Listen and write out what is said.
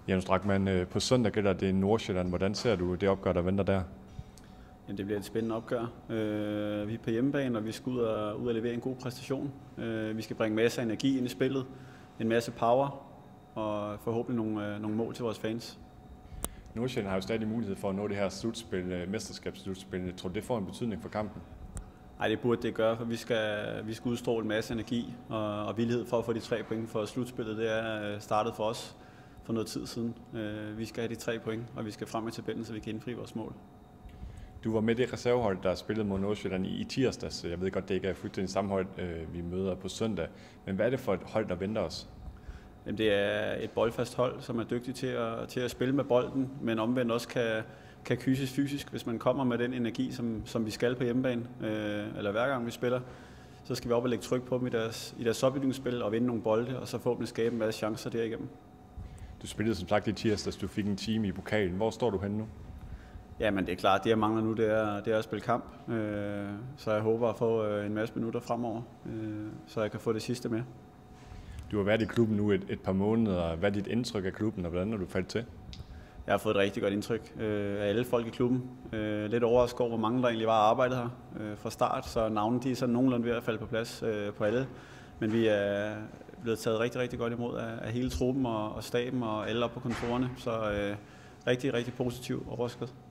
Jens Drachmann, på søndag gælder det Nordsjælland. Hvordan ser du det opgør, der venter der? Jamen, det bliver et spændende opgør. Vi er på hjemmebane, og vi skal ud og levere en god præstation. Vi skal bringe masser af energi ind i spillet, en masse power og forhåbentlig nogle mål til vores fans. Nordsjælland har jo stadig mulighed for at nå det her slutspil, mesterskabsslutspil. Tror du, det får en betydning for kampen? Nej, det burde det gøre, for vi skal udstråle en masse energi og villighed for at få de 3 point for slutspillet. Det er startet for os for noget tid siden. Vi skal have de 3 point, og vi skal frem i tabellen, så vi kan indfri vores mål. Du var med det reservehold, der spillede mod Nordsjælland i tirsdags. Jeg ved godt, det ikke er fuldstændig samme hold, vi møder på søndag. Men hvad er det for et hold, der venter os? Jamen, det er et boldfast hold, som er dygtig til at spille med bolden, men omvendt også kan kyses fysisk. Hvis man kommer med den energi, som vi skal på hjemmebane, eller hver gang vi spiller, så skal vi op og lægge tryk på dem i deres opbygningsspil og vinde nogle bolde, og så forhåbentlig skabe en masse chancer derigennem. Du spillede som sagt i tirsdags, du fik en time i pokalen. Hvor står du henne nu? Jamen, det er klart, det jeg mangler nu, det er at spille kamp. Så jeg håber at få en masse minutter fremover, så jeg kan få det sidste med. Du har været i klubben nu et par måneder. Hvad er dit indtryk af klubben, og hvordan er du faldet til? Jeg har fået et rigtig godt indtryk af alle folk i klubben. Lidt overrasket over, hvor mange der egentlig var arbejdet her fra start, så navnene de er sådan nogenlunde ved at falde på plads på alle. Men vi er blevet taget rigtig, rigtig godt imod af hele truppen og staben og alle op på kontorerne, så rigtig, rigtig positivt overrasket.